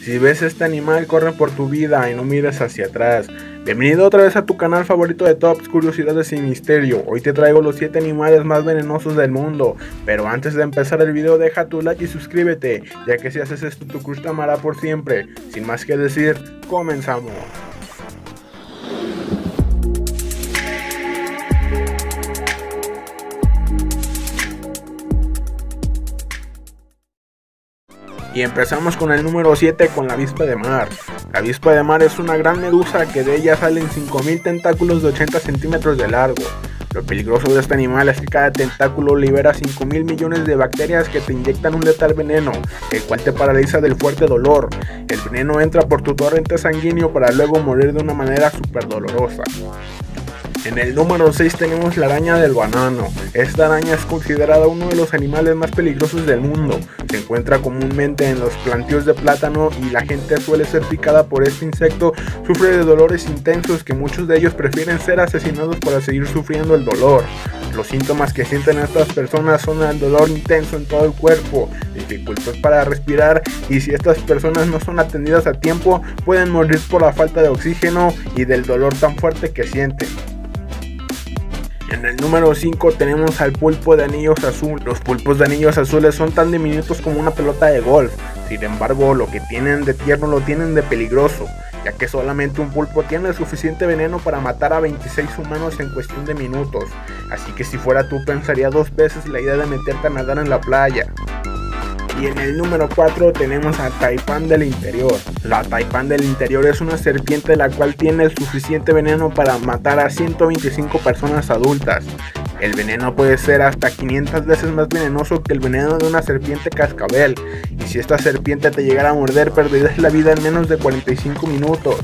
Si ves este animal, corre por tu vida y no mires hacia atrás. Bienvenido otra vez a tu canal favorito de Tops, Curiosidades y Misterio. Hoy te traigo los 7 animales más venenosos del mundo. Pero antes de empezar el video, deja tu like y suscríbete, ya que si haces esto tu crush te amará por siempre. Sin más que decir, comenzamos. Y empezamos con el número 7, con la avispa de mar. La avispa de mar es una gran medusa que de ella salen 5000 tentáculos de 80 centímetros de largo. Lo peligroso de este animal es que cada tentáculo libera 5000 millones de bacterias que te inyectan un letal veneno, el cual te paraliza del fuerte dolor. El veneno entra por tu torrente sanguíneo para luego morir de una manera súper dolorosa. En el número 6 tenemos la araña del banano. Esta araña es considerada uno de los animales más peligrosos del mundo. Se encuentra comúnmente en los plantíos de plátano y la gente suele ser picada por este insecto. Sufre de dolores intensos que muchos de ellos prefieren ser asesinados para seguir sufriendo el dolor. Los síntomas que sienten estas personas son el dolor intenso en todo el cuerpo, dificultad para respirar, y si estas personas no son atendidas a tiempo pueden morir por la falta de oxígeno y del dolor tan fuerte que sienten. En el número 5 tenemos al pulpo de anillos azul. Los pulpos de anillos azules son tan diminutos como una pelota de golf. Sin embargo, lo que tienen de tierno lo tienen de peligroso, ya que solamente un pulpo tiene el suficiente veneno para matar a 26 humanos en cuestión de minutos. Así que si fuera tú, pensaría dos veces la idea de meterte a nadar en la playa. Y en el número 4 tenemos a Taipán del interior. La Taipán del interior es una serpiente la cual tiene el suficiente veneno para matar a 125 personas adultas. El veneno puede ser hasta 500 veces más venenoso que el veneno de una serpiente cascabel. Y si esta serpiente te llegara a morder, perderás la vida en menos de 45 minutos.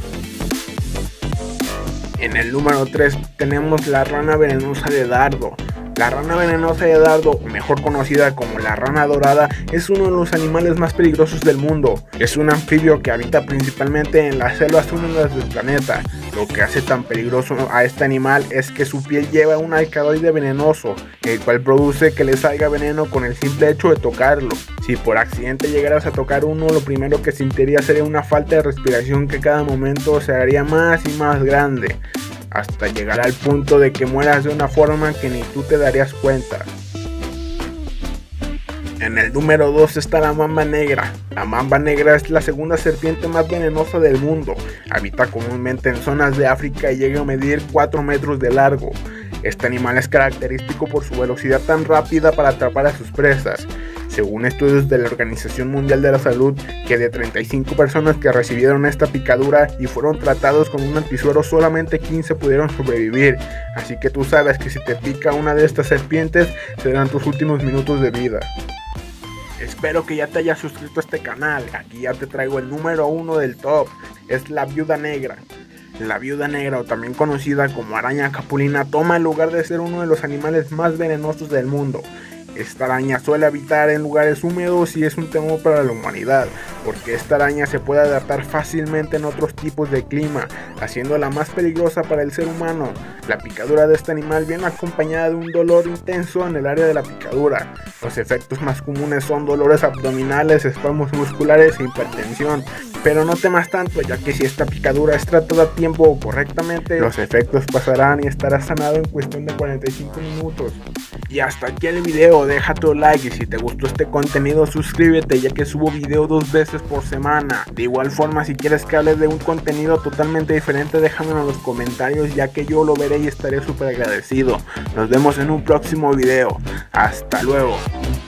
En el número 3 tenemos la rana venenosa de dardo. La rana venenosa de dardo, mejor conocida como la rana dorada, es uno de los animales más peligrosos del mundo. Es un anfibio que habita principalmente en las selvas húmedas del planeta. Lo que hace tan peligroso a este animal es que su piel lleva un alcaloide venenoso, el cual produce que le salga veneno con el simple hecho de tocarlo. Si por accidente llegaras a tocar uno, lo primero que sentirías sería una falta de respiración que cada momento se haría más y más grande, hasta llegar al punto de que mueras de una forma que ni tú te darías cuenta. En el número 2 está la mamba negra. La mamba negra es la segunda serpiente más venenosa del mundo. Habita comúnmente en zonas de África y llega a medir 4 metros de largo. Este animal es característico por su velocidad tan rápida para atrapar a sus presas. Según estudios de la Organización Mundial de la Salud, que de 35 personas que recibieron esta picadura y fueron tratados con un antisuero, solamente 15 pudieron sobrevivir. Así que tú sabes que si te pica una de estas serpientes, serán tus últimos minutos de vida. Espero que ya te hayas suscrito a este canal. Aquí ya te traigo el número 1 del top. Es la viuda negra. La viuda negra, o también conocida como araña capulina, toma el lugar de ser uno de los animales más venenosos del mundo. Esta araña suele habitar en lugares húmedos y es un temor para la humanidad, porque esta araña se puede adaptar fácilmente en otros tipos de clima, haciéndola más peligrosa para el ser humano. La picadura de este animal viene acompañada de un dolor intenso en el área de la picadura. Los efectos más comunes son dolores abdominales, espasmos musculares e hipertensión. Pero no temas tanto, ya que si esta picadura es tratada a tiempo o correctamente, los efectos pasarán y estarás sanado en cuestión de 45 minutos. Y hasta aquí el video, deja tu like y si te gustó este contenido suscríbete, ya que subo video 2 veces por semana. De igual forma, si quieres que hable de un contenido totalmente diferente, déjamelo en los comentarios, ya que yo lo veré y estaré súper agradecido. Nos vemos en un próximo video. Hasta luego.